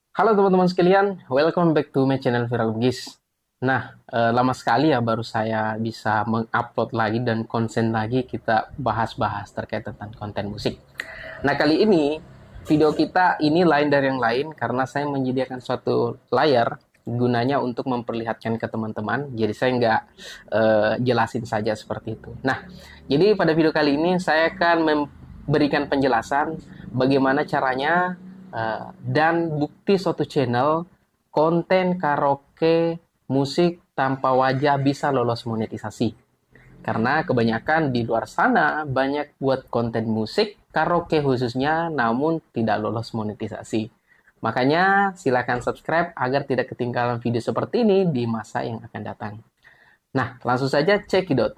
Halo teman-teman sekalian, welcome back to my channel Viral Bugis. Lama sekali ya baru saya bisa mengupload lagi dan konsen lagi kita bahas-bahas terkait tentang konten musik. Nah, kali ini video kita ini lain dari yang lain karena saya menyediakan suatu layar gunanya untuk memperlihatkan ke teman-teman. Jadi saya nggak jelasin saja seperti itu. Nah, jadi pada video kali ini saya akan memberikan penjelasan bagaimana caranya dan bukti suatu channel konten karaoke musik tanpa wajah bisa lolos monetisasi. Karena kebanyakan di luar sana banyak buat konten musik, karaoke khususnya, namun tidak lolos monetisasi. Makanya silakan subscribe agar tidak ketinggalan video seperti ini di masa yang akan datang. Nah, langsung saja cekidot.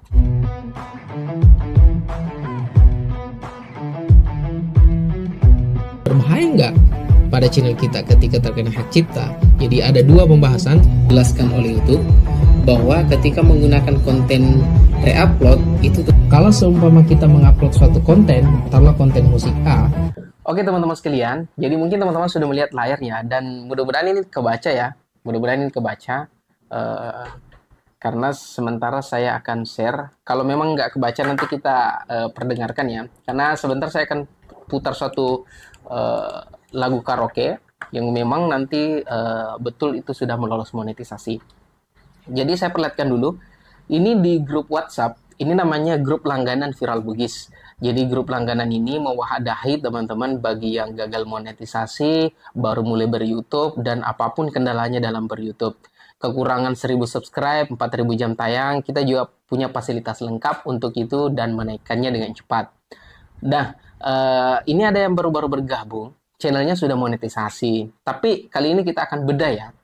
Berbahaya nggak pada channel kita ketika terkena hak cipta? Jadi ada dua pembahasan dijelaskan oleh YouTube bahwa ketika menggunakan konten reupload itu kalau seumpama kita mengupload suatu konten, taruhlah konten musik A. Oke teman-teman sekalian, jadi mungkin teman-teman sudah melihat layarnya dan mudah-mudahan ini kebaca ya, mudah-mudahan ini kebaca. Eh, karena sementara saya akan share. Kalau memang nggak kebaca nanti kita perdengarkan ya. Karena sebentar saya akan putar suatu eh, lagu karaoke yang memang nanti betul itu sudah melolos monetisasi. Jadi saya perlihatkan dulu. Ini di grup WhatsApp. Ini namanya grup langganan Viral Bugis. Jadi grup langganan ini mewahadahi teman-teman bagi yang gagal monetisasi, baru mulai ber-YouTube, dan apapun kendalanya dalam ber-YouTube. Kekurangan 1000 subscribe, 4000 jam tayang, kita juga punya fasilitas lengkap untuk itu dan menaikkannya dengan cepat. Nah, ini ada yang baru-baru bergabung, channelnya sudah monetisasi. Tapi kali ini kita akan bedah ya,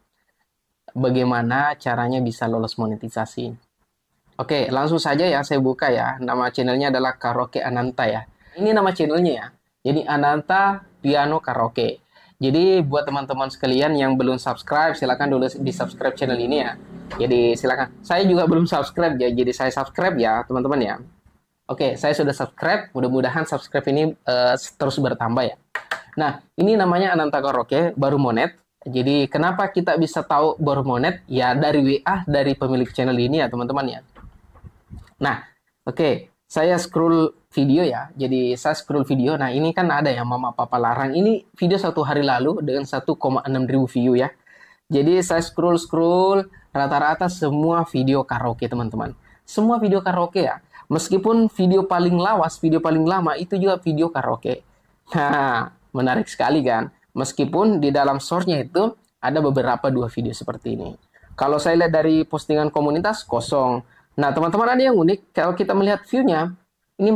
bagaimana caranya bisa lolos monetisasi. Oke, langsung saja ya saya buka ya. Nama channelnya adalah Karaoke Ananta ya. Ini nama channelnya ya. Jadi Ananta Piano Karaoke. Jadi buat teman-teman sekalian yang belum subscribe, silakan dulu di subscribe channel ini ya. Jadi silakan. Saya juga belum subscribe ya. Jadi saya subscribe ya teman-teman ya. Oke, saya sudah subscribe. Mudah-mudahan subscribe ini terus bertambah ya. Nah, ini namanya Ananta Karaoke, baru monet. Jadi kenapa kita bisa tahu baru monet? Ya dari WA dari pemilik channel ini ya teman-teman ya. Nah, oke, saya scroll video ya. Jadi saya scroll video. Nah, ini kan ada ya Mama Papa Larang. Ini video satu hari lalu dengan 1,6 ribu view ya. Jadi saya scroll rata-rata semua video karaoke teman-teman. Semua video karaoke ya. Meskipun video paling lawas, video paling lama itu juga video karaoke. Nah, menarik sekali kan. Meskipun di dalam source-nya itu ada beberapa dua video seperti ini. Kalau saya lihat dari postingan komunitas kosong. Nah, teman-teman ada yang unik, kalau kita melihat view-nya, ini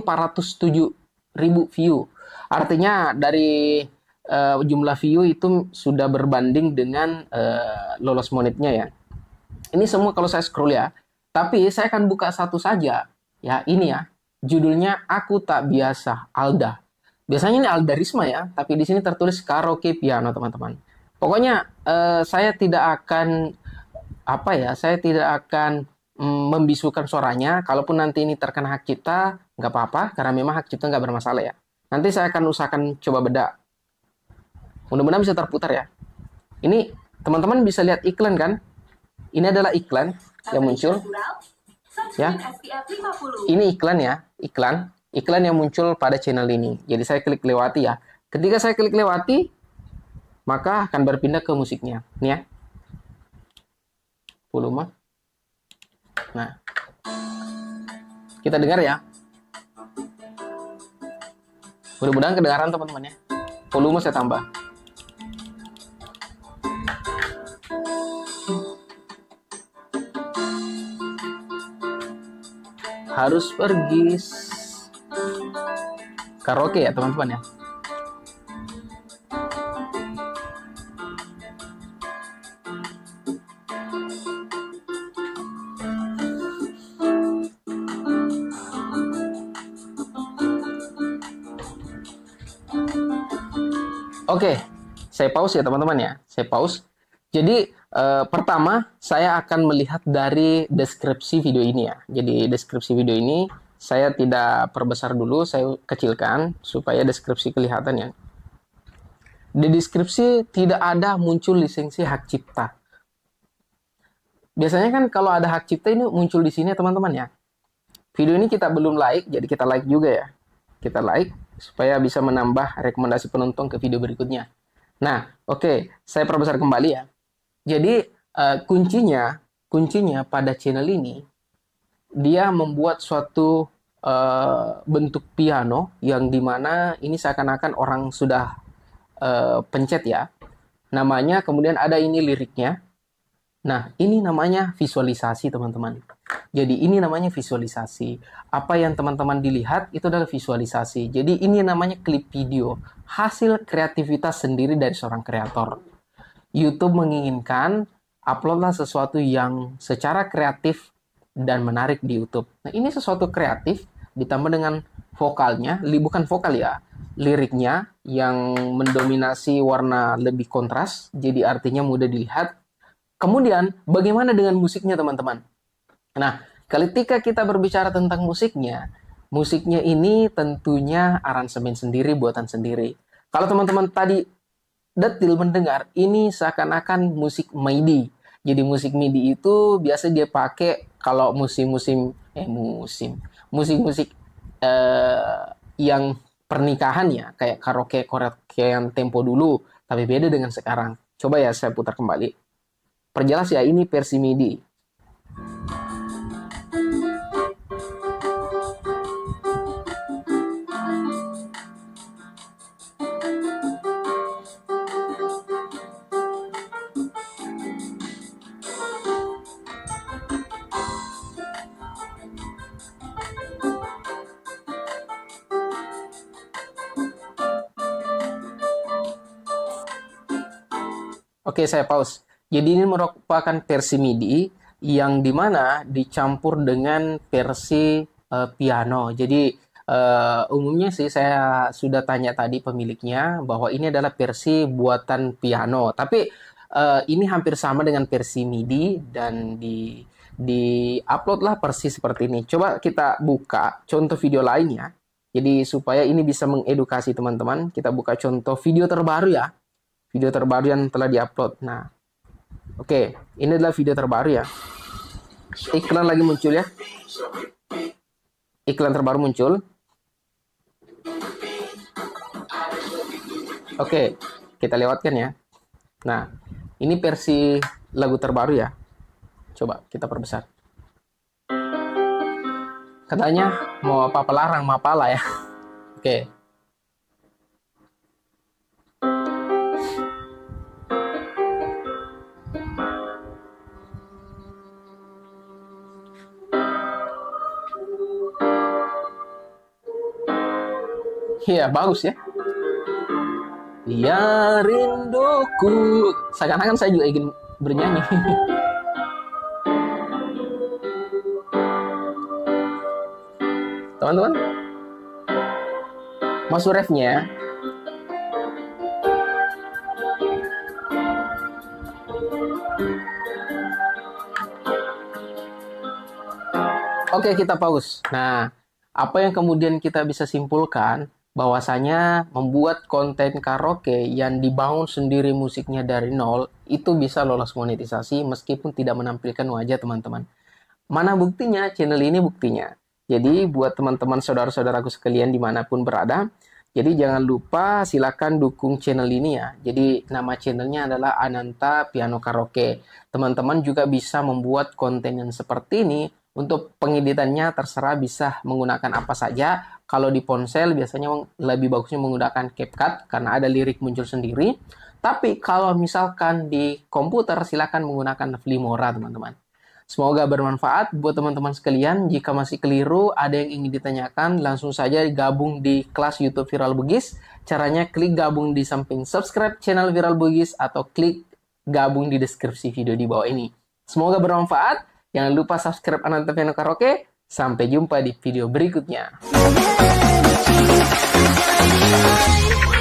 407.000 view. Artinya dari jumlah view itu sudah berbanding dengan lolos monetnya ya. Ini semua kalau saya scroll ya. Tapi saya akan buka satu saja. Ya, ini ya. Judulnya Aku Tak Biasa, Alda. Biasanya ini Alda Risma ya, tapi di sini tertulis karaoke piano, teman-teman. Pokoknya saya tidak akan saya tidak akan membisukan suaranya. Kalaupun nanti ini terkena hak cipta, nggak apa-apa, karena memang hak cipta nggak bermasalah ya. Nanti saya akan usahakan coba beda. Mudah-mudahan bisa terputar ya. Ini teman-teman bisa lihat iklan kan? Ini adalah iklan yang muncul. Ya, ini iklan ya, iklan yang muncul pada channel ini. Jadi saya klik lewati ya. Ketika saya klik lewati, maka akan berpindah ke musiknya. Nih ya, volume. Nah, kita dengar ya. Mudah-mudahan kedengaran teman-teman ya. Volume saya tambah. Harus pergi karaoke ya teman-teman ya. Oke, saya pause ya teman-teman ya. Saya pause. Jadi pertama saya akan melihat dari deskripsi video ini ya. Jadi deskripsi video ini saya tidak perbesar dulu, saya kecilkan supaya deskripsi kelihatan ya. Di deskripsi tidak ada muncul lisensi hak cipta. Biasanya kan kalau ada hak cipta ini muncul di sini teman-teman ya. Video ini kita belum like, jadi kita like juga ya. Kita like supaya bisa menambah rekomendasi penonton ke video berikutnya. Nah, oke, saya perbesar kembali ya. Jadi kuncinya pada channel ini, dia membuat suatu bentuk piano yang dimana ini seakan-akan orang sudah pencet ya. Namanya, kemudian ada ini liriknya. Nah, ini namanya visualisasi teman-teman. Jadi ini namanya visualisasi. Apa yang teman-teman dilihat itu adalah visualisasi. Jadi ini namanya klip video. Hasil kreativitas sendiri dari seorang kreator. YouTube menginginkan uploadlah sesuatu yang secara kreatif dan menarik di YouTube. Nah, ini sesuatu kreatif ditambah dengan vokalnya, bukan vokal ya, liriknya yang mendominasi warna lebih kontras, jadi artinya mudah dilihat. Kemudian, bagaimana dengan musiknya teman-teman? Nah, ketika kita berbicara tentang musiknya ini tentunya aransemen sendiri, buatan sendiri. Kalau teman-teman tadi detil mendengar, ini seakan-akan musik MIDI. Jadi musik MIDI itu biasa dia pakai kalau musik-musik yang pernikahan ya, kayak karaoke yang tempo dulu, tapi beda dengan sekarang. Coba ya saya putar kembali. Perjelas ya, ini versi MIDI. Oke, saya pause. Jadi ini merupakan versi MIDI yang dimana dicampur dengan versi piano. Jadi umumnya sih saya sudah tanya tadi pemiliknya bahwa ini adalah versi buatan piano. Tapi ini hampir sama dengan versi MIDI dan di upload lah persis seperti ini. Coba kita buka contoh video lainnya. Jadi supaya ini bisa mengedukasi teman-teman, kita buka contoh video terbaru ya. Video terbaru yang telah diupload. Nah, oke, ini adalah video terbaru ya. Iklan lagi muncul ya. Iklan terbaru muncul. Oke, kita lewatkan ya. Nah, ini versi lagu terbaru ya. Coba kita perbesar. Katanya mau apa-apa larang, mapala ya. Oke. Iya, bagus ya. Ya rinduku. Seakan-akan saya juga ingin bernyanyi. Teman-teman, masuk refnya. Oke, kita pause. Nah, apa yang kemudian kita bisa simpulkan? Bahwasanya membuat konten karaoke yang dibangun sendiri musiknya dari nol itu bisa lolos monetisasi meskipun tidak menampilkan wajah teman-teman. Mana buktinya? Channel ini buktinya. Jadi buat teman-teman saudara-saudaraku sekalian dimanapun berada, jadi jangan lupa silakan dukung channel ini ya. Jadi nama channelnya adalah Ananta Piano Karaoke. Teman-teman juga bisa membuat konten yang seperti ini. Untuk pengeditannya terserah bisa menggunakan apa saja. Kalau di ponsel biasanya lebih bagusnya menggunakan CapCut karena ada lirik muncul sendiri. Tapi kalau misalkan di komputer silakan menggunakan Filmora teman-teman. Semoga bermanfaat buat teman-teman sekalian. Jika masih keliru, ada yang ingin ditanyakan, langsung saja gabung di kelas YouTube Viral Bugis. Caranya klik gabung di samping subscribe channel Viral Bugis atau klik gabung di deskripsi video di bawah ini. Semoga bermanfaat. Jangan lupa subscribe Ananta Piano Karaoke. Sampai jumpa di video berikutnya.